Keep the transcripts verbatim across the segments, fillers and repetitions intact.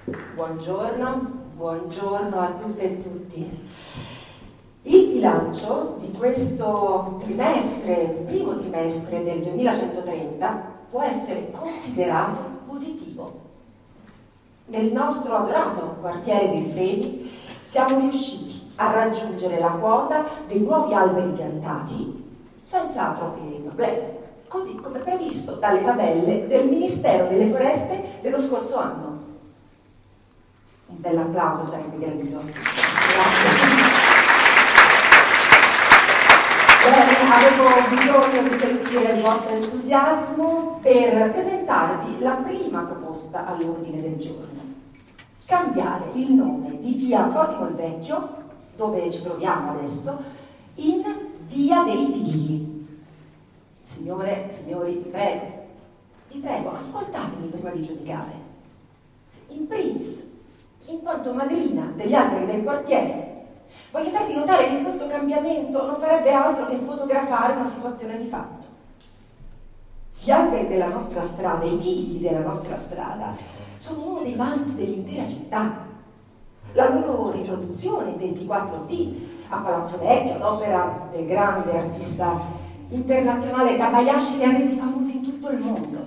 Buongiorno, buongiorno a tutte e tutti. Il bilancio di questo trimestre, primo trimestre del duemilacentotrenta, può essere considerato positivo. Nel nostro adorato quartiere di Rifredi siamo riusciti a raggiungere la quota dei nuovi alberi piantati senza troppi problemi, così come previsto dalle tabelle del Ministero delle Foreste dello scorso anno. Un bel applauso sarebbe gradito. Grazie. Bene, avevo bisogno di sentire il vostro entusiasmo per presentarvi la prima proposta all'ordine del giorno. Cambiare il nome di via Cosimo il Vecchio, dove ci troviamo adesso, in via dei Tigli. Signore, signori, vi prego, vi prego, ascoltatemi prima di giudicare. In primis, in quanto madrina degli alberi del quartiere, voglio farvi notare che questo cambiamento non farebbe altro che fotografare una situazione di fatto. Gli alberi della nostra strada, i tigli della nostra strada, sono uno dei vanti dell'intera città. La loro riproduzione in ventiquattro D a Palazzo Vecchio, ad opera del grande artista internazionale Kobayashi, li ha resi famosi in tutto il mondo.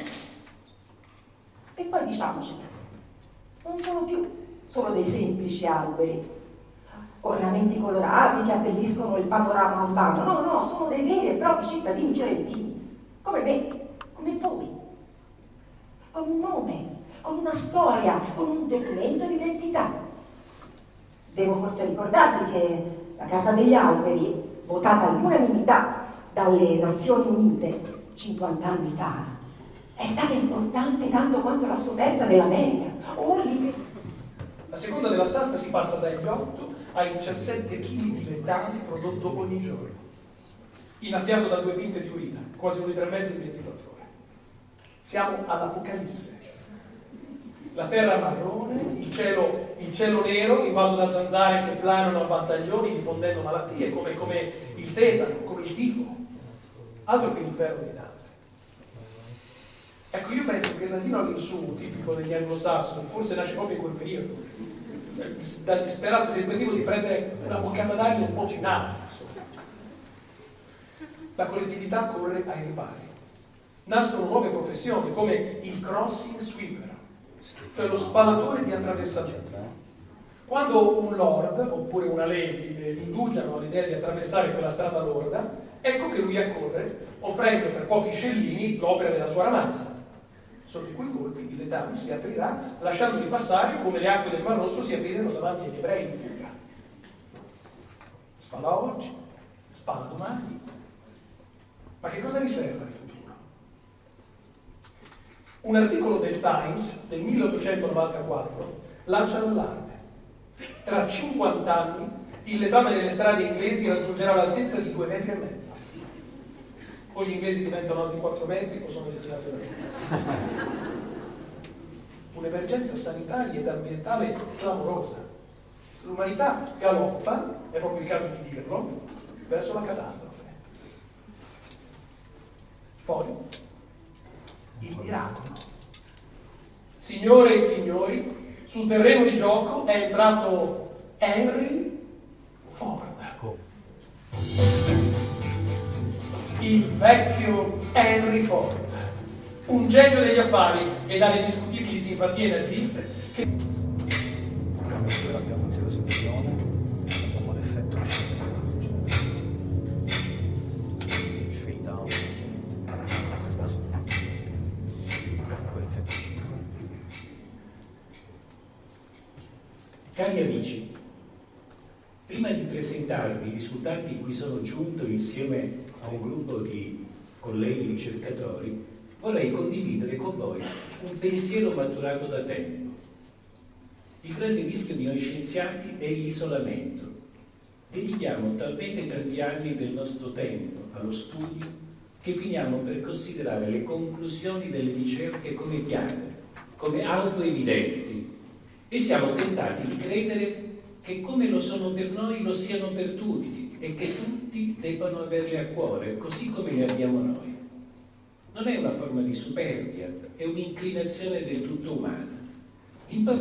E poi diciamoci, non sono più solo dei semplici alberi, ornamenti colorati che abbelliscono il panorama urbano. No, no, sono dei veri e propri cittadini fiorentini, come me, come voi, con un nome, con una storia, con un documento di identità. Devo forse ricordarvi che la Carta degli Alberi, votata all'unanimità dalle Nazioni Unite cinquanta anni fa, è stata importante tanto quanto la scoperta dell'America o l'Inghilterra. A seconda della stanza si passa dagli otto ai diciassette chili di metano prodotto ogni giorno, innaffiato da due pinte di urina, quasi un litro e mezzo in ventiquattro ore. Siamo all'Apocalisse. La terra marrone, il cielo, il cielo nero invaso da zanzare che planano a battaglioni diffondendo malattie come, come il tetano, come il tifo. Altro che l'inferno di Dante. Ecco, io penso che l'asilo all'insù, tipico degli anglosassoni, forse nasce proprio in quel periodo, dal disperato tentativo di prendere una boccata d'aria un po' cinata. La collettività corre ai ripari. Nascono nuove professioni come il crossing sweeper, cioè lo spallatore di attraversamento. Quando un lord oppure una lady li indugiano all'idea di attraversare quella strada lorda, ecco che lui accorre, offrendo per pochi scellini l'opera della sua ramanza, sotto i cui colpi il letame si aprirà, lasciandoli passare come le acque del Mar Rosso si aprirono davanti agli ebrei in fuga. Spalla oggi, spalla domani. Ma che cosa riserva il futuro? Un articolo del Times del milleottocentonovantaquattro lancia l'allarme. Tra cinquanta anni il letame nelle strade inglesi raggiungerà l'altezza di due metri e mezzo. O gli inglesi diventano alti quattro metri o sono destinati alla fine. Un'emergenza sanitaria ed ambientale clamorosa. L'umanità galoppa, è proprio il caso di dirlo, verso la catastrofe. Poi, il miracolo. Signore e signori, sul terreno di gioco è entrato Henry Ford. Il vecchio Henry Ford, un genio degli affari e dalle discutibili simpatie naziste che... Cari amici, prima di presentarvi i risultati in cui sono giunto insieme a un gruppo di colleghi ricercatori, vorrei condividere con voi un pensiero maturato da tempo. Il grande rischio di noi scienziati è l'isolamento. Dedichiamo talmente tanti anni del nostro tempo allo studio che finiamo per considerare le conclusioni delle ricerche come chiare, come autoevidenti, e siamo tentati di credere che come lo sono per noi lo siano per tutti e che tutti debbano averle a cuore, così come le abbiamo noi. Non è una forma di superbia, è un'inclinazione del tutto umana. In